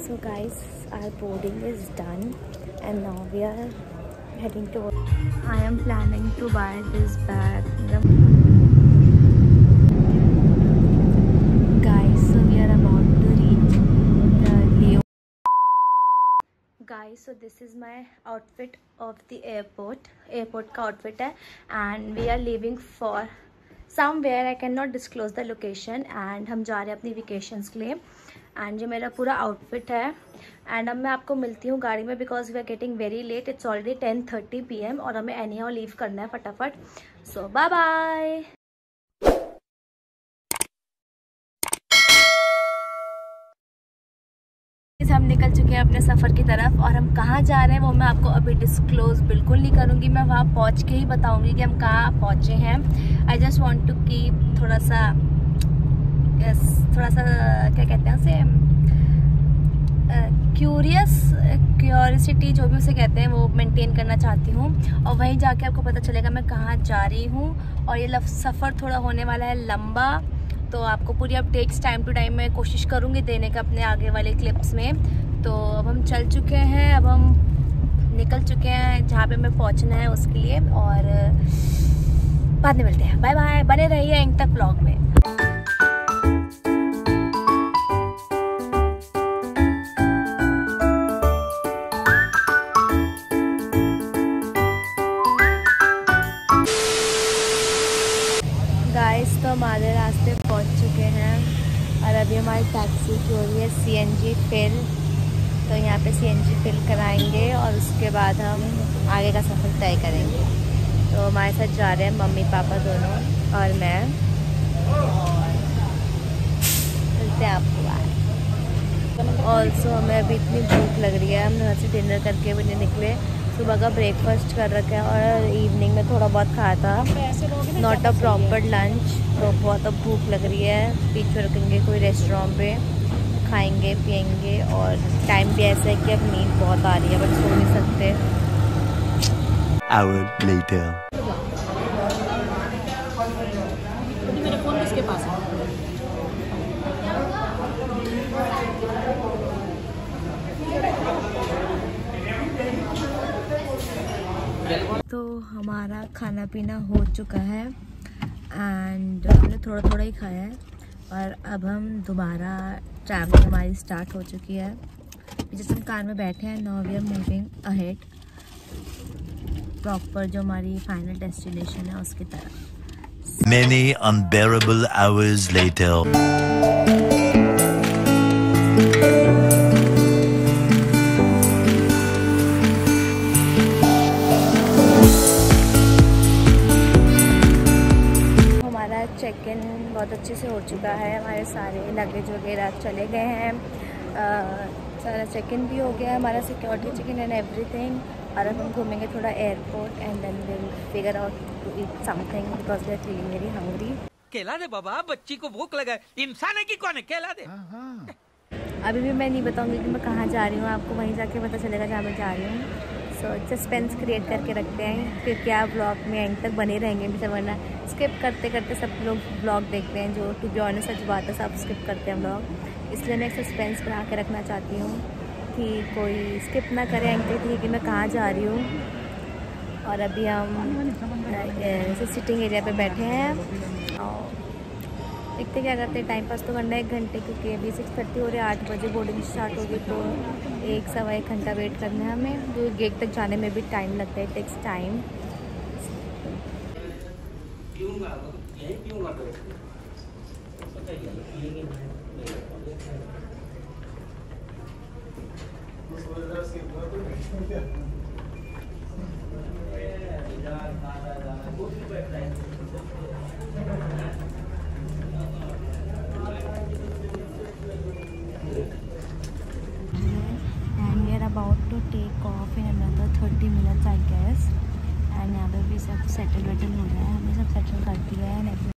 So guys, our boarding is done and now we are heading to. I am planning to buy this bag. Guys, so we are about to reach the Leo. Guys, so this is my outfit of the airport का outfit है and we are leaving for somewhere. I cannot disclose the location and हम जा रहे हैं अपनी vacations के लिए and ये मेरा पूरा outfit है and अब मैं आपको मिलती हूँ गाड़ी में because we are getting very late. It's already 10:30 PM और हमें anyhow leave करना है फटाफट. So bye bye. हम निकल चुके हैं अपने सफ़र की तरफ और हम कहाँ जा रहे हैं वो मैं आपको अभी डिस्क्लोज बिल्कुल नहीं करूँगी. मैं वहाँ पहुँच के ही बताऊँगी कि हम कहाँ पहुँचे हैं. I just want to keep थोड़ा सा क्या कहते हैं उसे क्यूरियोसिटी जो भी उसे कहते हैं वो मेंटेन करना चाहती हूँ और वहीं जाके आपको पता चलेगा मैं कहाँ जा रही हूँ. और ये सफ़र थोड़ा होने वाला है लंबा तो आपको पूरी अपडेट्स टाइम टू टाइम मैं कोशिश करूँगी देने का अपने आगे वाले क्लिप्स में. तो अब हम चल चुके हैं, अब हम निकल चुके हैं जहाँ पे हमें पहुँचना है उसके लिए और बाद में मिलते हैं. बाय बाय, बने रहिए एंड तक व्लॉग में. गाइस तो हमारे रास्ते पहुंच चुके हैं और अभी हमारी टैक्सी जो हो रही है CNG फिल. तो यहाँ पे CNG फिल कराएंगे और उसके बाद हम आगे का सफ़र तय करेंगे. तो हमारे साथ जा रहे हैं मम्मी पापा दोनों और मैं. मिलते हैं आपको बाय. ऑल्सो हमें अभी इतनी भूख लग रही है, हम घर से डिनर करके भी नहीं निकले. सुबह का ब्रेकफास्ट कर रखा है और इवनिंग में थोड़ा बहुत खाया था, नॉट अ प्रॉपर लंच. तो बहुत अब भूख लग रही है. बीच में रुकेंगे कोई रेस्टोरेंट पे, खाएंगे पियेंगे और टाइम भी ऐसा है कि अब नींद बहुत आ रही है बट सो नहीं सकते. Hour later. मेरा फोन किसके पास है? तो हमारा खाना पीना हो चुका है एंड हमने थोड़ा थोड़ा ही खाया है और अब हम दोबारा ट्रैवलिंग हमारी स्टार्ट हो चुकी है. जिस हम कार में बैठे हैं now we are moving ahead proper जो हमारी फाइनल डेस्टिनेशन है उसकी तरफ. Many unbearable hours later. Check in बहुत अच्छे से हो चुका है. हमारे सारे लगेज वगैरह चले गए हैं, सारा चेक इन भी हो गया है हमारा, security check in and everything. और अब हम घूमेंगे थोड़ा airport and then will figure out to eat something because we are feeling very hungry. केला दे बाबा, बच्ची को भूख लगा है. इंसान है कि कौन है? केला दे. अभी भी मैं नहीं बताऊंगी कि मैं कहाँ जा रही हूँ, आपको वहीं जाके पता चलेगा जहाँ मैं जा रही हूँ. सो सस्पेंस क्रिएट करके रखते हैं क्योंकि आप ब्लॉग में एंड तक बने रहेंगे भी, वरना स्किप करते करते सब लोग ब्लॉग देखते हैं जो टू बी ऑनेस्ट सच बात है, सब स्किप करते हैं ब्लॉग. इसलिए मैं एक सस्पेंस बना के रखना चाहती हूँ कि कोई स्किप ना करे एंड तक कि मैं कहाँ जा रही हूँ. और अभी हम सिटिंग एरिया पे बैठे हैं और देखते क्या करते हैं. टाइम पास तो करना है 1 घंटे क्योंकि अभी 6:30 हो रहे हैं, 8 बजे बोर्डिंग स्टार्ट होगी तो 1-1.25 घंटा वेट करना है हमें. जो गेट तक जाने में भी टाइम लगता है, takes time. About to take off in another 30 minutes I guess. and यहाँ पे भी सब सेटल वेटल हो रहा है, हमने सब सेटल कर दिया है.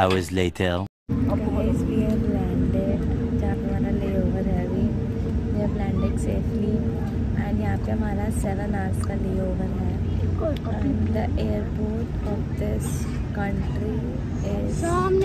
hours later. Guys, we have landed जहाँ पे हमारा ले ओवर है अभी. We have landed safely and यहाँ पे हमारा 7 hours का ले ओवर है. And the airport of this country is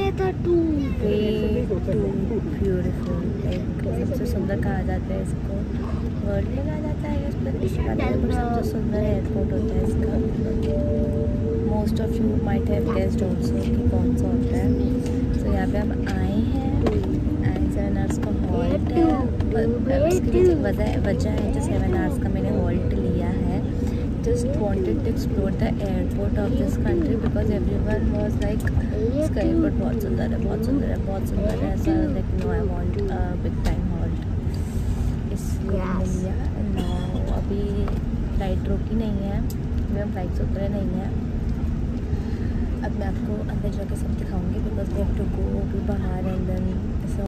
way too beautiful. Like सबसे सुंदर कहा जाता है इसको, वर्ल्ड में कहा जाता है इस प्रदेश का, सबसे सुंदर एयरपोर्ट होता है इसका. Most of you might have guessed also कि कौन सा होता है. तो यहाँ पे हम आए हैं एंड 7 hours का हॉल्ट है. इसकी जो वजह है जो 7 hours का मैंने हॉल्ट लिया है, just wanted to explore the airport of this country because everyone was like इसका एयरपोर्ट बहुत सुंदर है, बहुत सुंदर है, बहुत सुंदर है. ऐसा like no I want a big time halt, इसलिए मैंने लिया. नो अभी फ्लाइट रुकी नहीं है, अभी हम फ्लाइट से उतरे नहीं हैं. अब मैं आपको अंदर जाके सब दिखाऊंगी because we have to go अभी बाहर एंड देन.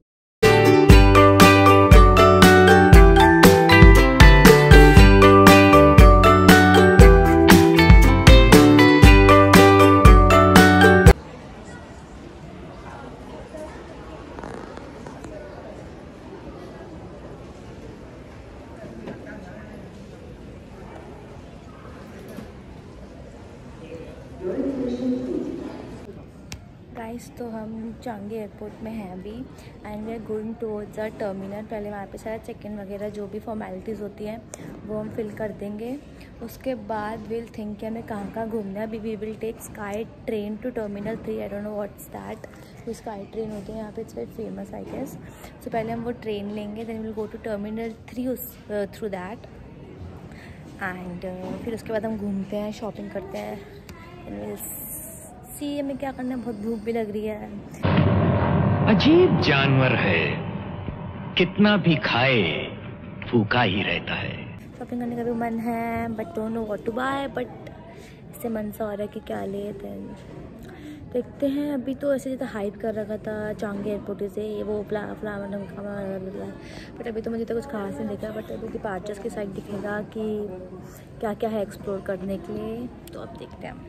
गाइस तो हम चांगी एयरपोर्ट में हैं अभी and we are going towards the terminal. पहले वहाँ पे सारा चेक इन वगैरह जो भी फॉर्मेलिटीज़ होती हैं वो हम फिल कर देंगे. उसके बाद विल थिंक कि हमें कहाँ कहाँ घूमना है. अभी we will take sky train to terminal 3. I don't know what's that. वो स्काई ट्रेन होती है यहाँ पे, it's very famous I guess. So पहले हम वो ट्रेन लेंगे, then will go to terminal 3 through that and फिर उसके बाद हम घूमते हैं, शॉपिंग करते हैं एंड विल सी हमें क्या करना है. बहुत भूख भी लग रही है. अजीब जानवर है, कितना भी खाए भूखा ही रहता है. शॉपिंग करने का भी मन है but don't know what to buy. But इससे मन सा हो रहा है कि क्या ले. देन देखते हैं. अभी तो ऐसे जैसे हाइड कर रखा था चांगी एयरपोर्ट से वो फ्लावर बट अभी तो मुझे तो कुछ खास नहीं दिखा. बट अभी डिपार्चर्स की साइड दिखेगा कि क्या क्या है एक्सप्लोर करने के लिए. तो अब देखते हैं.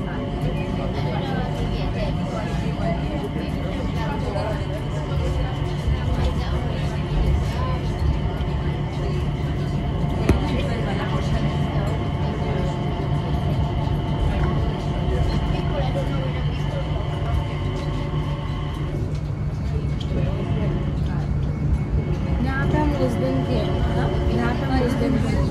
यहाँ पे हम उस दिन थे, यहाँ पे हम उस दिन थे.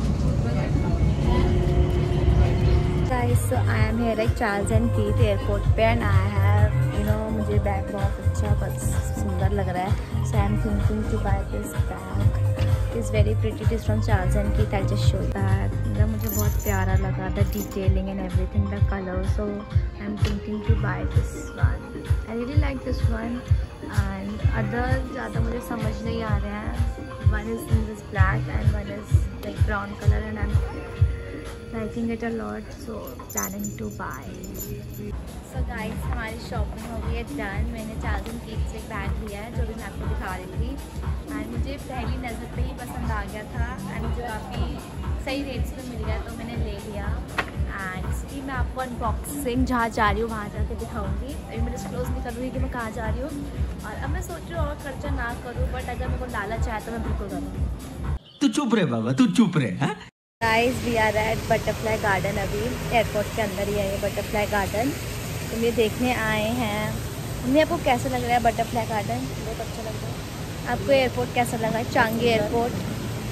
So I am here at Charles and Keith airport पे एंड आई हैव मुझे बैग बहुत अच्छा बहुत सुंदर लग रहा है. So I am thinking to buy this bag. Is very pretty. It is from Charles and Keith. I just show that. मुझे बहुत प्यारा लगा the detailing and everything, the colour. So I am thinking to buy this one. I really like this one and other ज़्यादा मुझे समझ नहीं आ रहे हैं. One is in this black and one is like brown colour and I am liking it a lot, so planning to buy. So guys, हमारी shopping हो गई है डन. मैंने चार्ल्स एंड कीथ से एक बैग लिया है जो भी मैं आपको दिखा रही थी एंड मुझे पहली नज़र पे ही पसंद आ गया था एंड मुझे काफ़ी सही रेट्स पे मिल गया तो मैंने ले लिया. एंड इसकी मैं आपको अनबॉक्सिंग जहाँ जा रही हूँ वहाँ जाके दिखाऊंगी. अभी मैं डिस्क्लोज नहीं करूँगी कि मैं कहाँ जा रही हूँ. और अब मैं सोच रही हूँ और खर्चा ना करूँ बट अगर मेरे को लालच आए तो मैं बिल्कुल करूँगी. तू चुप रहे बाबा, तू चुप रहे. Guys we are at butterfly garden. अभी एयरपोर्ट के अंदर ही है ये बटरफ्लाई गार्डन. तो ये देखने आए हैं. मुझे आपको कैसा लग रहा है बटरफ्लाई गार्डन? बहुत अच्छा लग रहा है. आपको एयरपोर्ट कैसा लगा? Changi airport.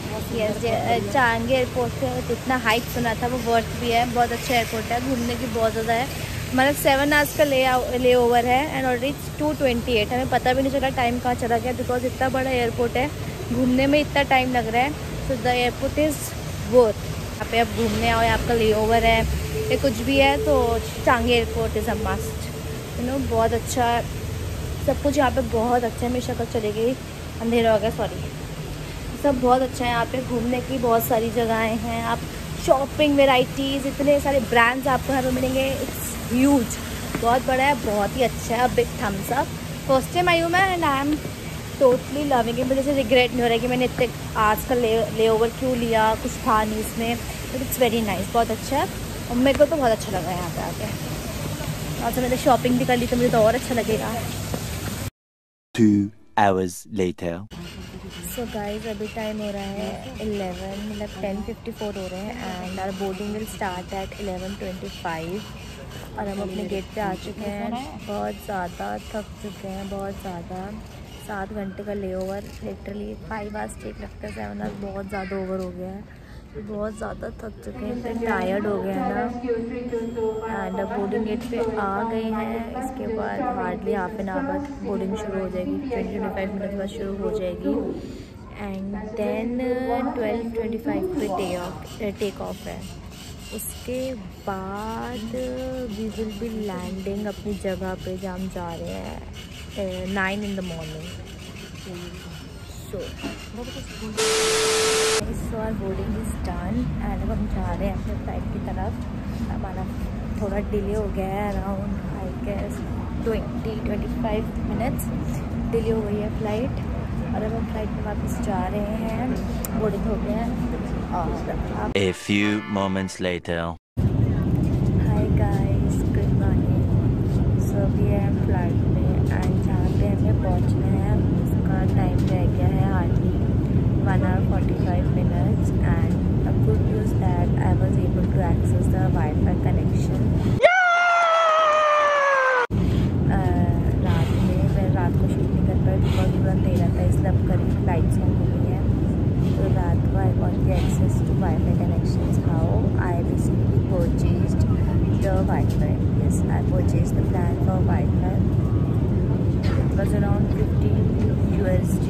Yes, Changi airport से जितना हाइप सुना था वो वर्थ भी है. बहुत अच्छा एयरपोर्ट है, घूमने की बहुत ज़्यादा है. हमारा 7 hours का ले ओवर है एंड ऑलरेडी 2:28. हमें पता भी नहीं चला टाइम कहाँ चला गया बिकॉज इतना बड़ा एयरपोर्ट है, घूमने में इतना टाइम लग रहा है. So the airport is worth. यहाँ पे आप घूमने आओ, आपका ले ओवर है या कुछ भी है तो Changi airport is a must. बहुत अच्छा सब कुछ यहाँ पे बहुत अच्छा है. मेरी शक्ल चली गई, अंधेरा हो गया, सॉरी. सब बहुत अच्छा है यहाँ पे. घूमने की बहुत सारी जगहें हैं. आप शॉपिंग वेराइटीज़, इतने सारे ब्रांड्स आपको यहाँ पे मिलेंगे. इट्स ह्यूज, बहुत बड़ा है, बहुत ही अच्छा है. Big thumbs up. First time I हूँ मैं and I am totally loving it. मुझे जैसे रिग्रेट नहीं हो रहा है कि मैंने इतने आज का ले ओवर क्यों लिया, कुछ था नहीं इसमें. बट इट्स वेरी नाइस, बहुत अच्छा है और मेरे को तो बहुत अच्छा लगा यहाँ पे आके. और तो मैंने शॉपिंग भी कर ली तो मुझे तो और अच्छा लगेगा। 2 hours later. सो गाइस अभी टाइम हो रहा है 11 मतलब 10:54 हो रहे हैं and our boarding will start at 11:25 और हम अपने गेट पे आ चुके हैं। बहुत ज़्यादा थक चुके हैं, बहुत ज़्यादा। 7 घंटे का ले ओवर, लिटरली 5 आवर्स टेक लगता है, 7 आवर्स बहुत ज़्यादा ओवर हो गया है। बहुत ज़्यादा थक चुके हैं, इतने टायर्ड हो गए हैं ना। एंड अब बोर्डिंग गेट पे आ गए हैं। इसके बाद हार्डली हाफ एन आवर बाद बोर्डिंग शुरू हो जाएगी, 20-25 मिनट बाद शुरू हो जाएगी। एंड देन 12:25 पे टेक ऑफ है। उसके बाद वी विल बी लैंडिंग अपनी जगह पे जहाँ हम जा रहे हैं 9 in the morning. So our boarding is done and अब हम जा रहे हैं अपने फ्लाइट की तरफ। हमारा थोड़ा डिले हो गया है, around I guess 20-25 minutes delay हो गई है फ़्लाइट। और अब हम फ्लाइट में वापस जा रहे हैं, बोर्डिंग हो गया है। और A few moments later. Hi guys, good morning. So अभी है हम फ्लाइट में एंड जहाँ पे हमें पहुँचना है उसका टाइम रह गया है hardly 1 hour 45 minutes and a good news that I was able to access the Wi-Fi connection. रात में मैं रात को शूट नहीं कर पाई बिकॉज पूरा अंधेरा था, इसलिए अब करीब लाइट्स ऑन हो गई हैं। तो रात को I want the access to Wi-Fi connections. How I basically purchased the Wi-Fi. Yes, I purchased the plan for Wi-Fi. It was around $15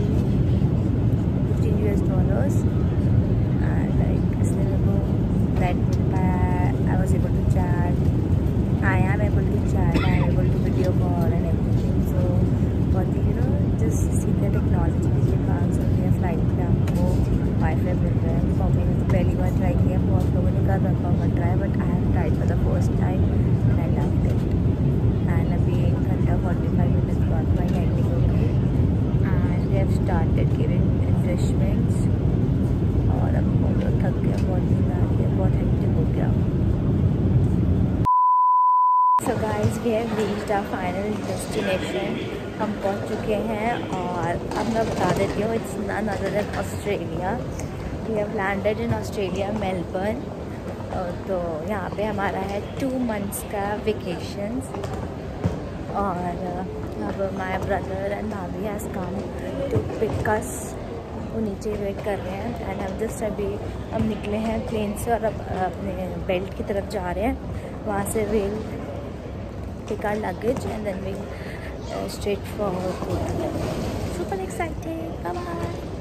and like इसलिए मेरे को नेट मिल पाया। I was able to chat. I am able to chat. I am able to video call and everything. So बहुत ही just see the technology की advance हो गई है। Flight पे आपको वाईफाई मिल रहा है। मम्मी ने तो पहली बार ट्राई किया, बहुत लोगों ने कहा confirm try, but I have tried for the first time and I loved it. And अभी 1 घंटा 45 मिनट्स बाद में लैंडिंग हो गई and we have started giving refreshments. और अब बहुत थक गया, बहुत नींद आ रही है, बहुत हेक्टिक हो गया। So guys we have reached our final destination. हम पहुंच चुके हैं और अब मैं बता देती हूँ, it's none other than Australia. We have landed in Australia, Melbourne. तो यहाँ पे हमारा है 2 months का वेकेशंस। और अब my brother and bhabhi has come to pick us. वो नीचे वेट कर रहे हैं एंड हम जस्ट अभी हम निकले हैं प्लेन से और अब अपने बेल्ट की तरफ जा रहे हैं। वहाँ से we'll take our luggage and then we'll straight forward to London. Super excited! Bye bye.